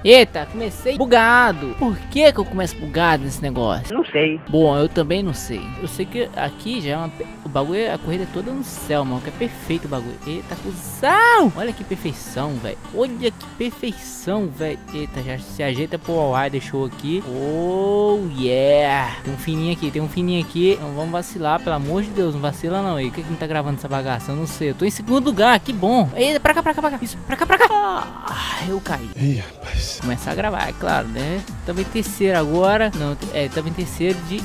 Eita, comecei bugado. Por que que eu começo bugado nesse negócio? Não sei. Bom, eu também não sei. Eu sei que aqui já é uma... O bagulho, a corrida é toda no céu, mano. Que é perfeito o bagulho. Eita, cuzão. Olha que perfeição, velho. Olha que perfeição, velho. Eita, já se ajeita pro Rider Show aqui. Oh, yeah. Tem um fininho aqui, tem um fininho aqui. Não vamos vacilar, pelo amor de Deus. Não vacila não aí. Por que não tá gravando essa bagaça? Eu não sei. Eu tô em segundo lugar, que bom. Eita, pra cá, pra cá, pra cá. Isso, pra cá, pra cá. Ah, eu caí. Ih, rapaz. Começar a gravar, é claro, né? Tava em terceiro agora. Não, tava em terceiro de...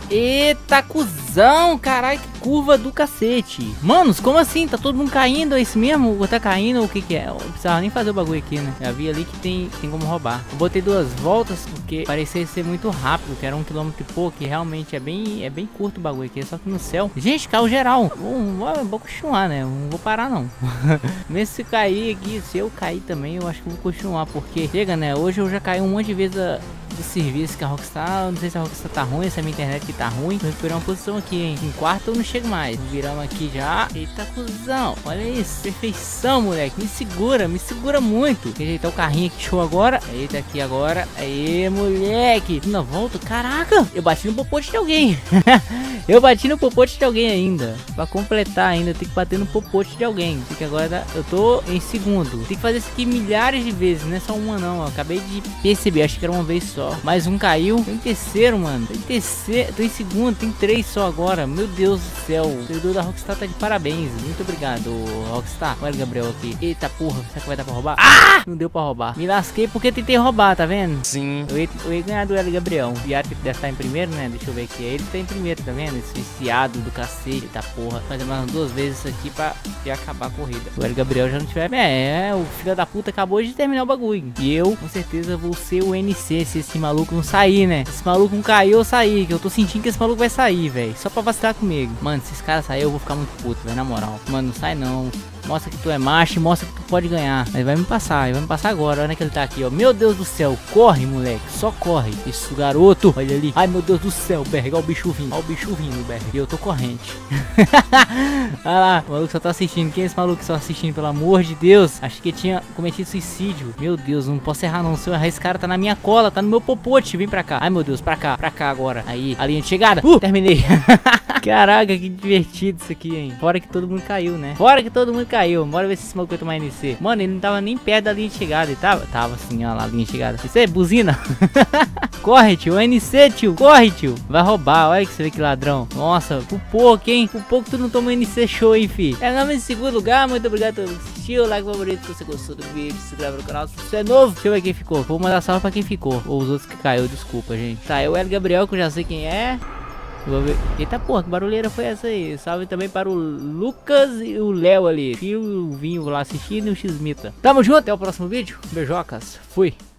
Eita, cuzão, caralho, que curva do cacete. Manos, como assim? Tá todo mundo caindo? É isso mesmo? Ou tá caindo? O que que é? Eu não precisava nem fazer o bagulho aqui, né? Já vi ali que tem como roubar. Eu botei 2 voltas porque parecia ser muito rápido, que era 1 km e pouco, e realmente é bem curto o bagulho aqui, só que no céu. Gente, caiu geral. Vou continuar, né? Não vou parar, não. Mesmo se cair aqui, se eu cair também, eu acho que eu vou continuar, porque chega, né? Hoje eu já caí um monte de vezes do serviço que a Rockstar, não sei se a Rockstar tá ruim, se a minha internet que tá ruim. Vou recuperar uma posição aqui, hein? Em quarto eu não chego mais. Viramos aqui já. Eita, cuzão. Olha isso. Perfeição, moleque. Me segura muito. Ajeitar o carrinho aqui, show agora. Eita, aqui agora. Aê, moleque. Na volta, caraca. Eu bati no popote de alguém. Eu bati no popote de alguém ainda. Pra completar ainda, tem que bater no popote de alguém. Porque agora eu tô em segundo. Tem que fazer isso aqui milhares de vezes, não é só uma não. Eu acabei de perceber, acho que era uma vez só. Mais um caiu. Tô em terceiro, mano. Tô em terceiro. Tô em segundo. Tem 3 só agora. Meu Deus do céu. O servidor da Rockstar tá de parabéns. Muito obrigado, Rockstar. Olha o Gabriel aqui. Eita porra. Será que vai dar pra roubar? Ah! Não deu pra roubar. Me lasquei porque tentei roubar, tá vendo? Sim. Eu ia ganhar do L Gabriel. O viado que deve estar em primeiro, né? Deixa eu ver aqui. Ele tá em primeiro, tá vendo? Esse viciado do cacete. Eita porra. Fazer mais 2 vezes isso aqui pra acabar a corrida. O L Gabriel já não tiver. O filho da puta acabou de terminar o bagulho. E eu, com certeza, vou ser o NC se esse maluco não sair, né? Se esse maluco não cair, eu sair. Que eu tô sentindo que esse maluco vai sair, velho. Só pra vacilar comigo. Mano, se esse cara sair, eu vou ficar muito puto, velho. Na moral. Mano, não sai não. Mostra que tu é macho, mostra que tu pode ganhar. Ele vai me passar, agora. Olha que ele tá aqui, ó. Meu Deus do céu, corre, moleque. Só corre. Isso, garoto. Olha ali. Ai, meu Deus do céu, Berg. Olha o bicho vindo. Olha o bicho vindo, Berg. E eu tô corrente. Olha lá. O maluco só tá assistindo. Quem é esse maluco que só assistindo, pelo amor de Deus? Acho que tinha cometido suicídio. Meu Deus, não posso errar não. Se eu errar, esse cara tá na minha cola, tá no meu popote. Vem pra cá. Ai, meu Deus, pra cá agora. Aí, a linha de chegada. Terminei. Caraca, que divertido isso aqui, hein? Fora que todo mundo caiu, né? Fora que todo mundo caiu. Bora ver se esse maluco vai tomar NC. Mano, ele não tava nem perto da linha de chegada. Ele tava assim, ó lá, a linha de chegada. Isso é buzina. Corre, tio. NC, tio. Corre, tio. Vai roubar. Olha que você vê que ladrão. Nossa, por pouco, hein? Por pouco tu não toma NC show, hein, fi. É nome em segundo lugar. Muito obrigado a todos que assistiu. Like, favorito se você gostou do vídeo. Se inscreve no canal se você é novo. Deixa eu ver quem ficou. Vou mandar salve pra quem ficou. Ou os outros que caiu, desculpa, gente. Tá, eu, L Gabriel, que eu já sei quem é. Vou ver. Eita porra, que barulheira foi essa aí? Salve também para o Lucas e o Léo ali. E o Vinho lá assistindo e o Xmita. Tamo junto, até o próximo vídeo. Beijocas, fui.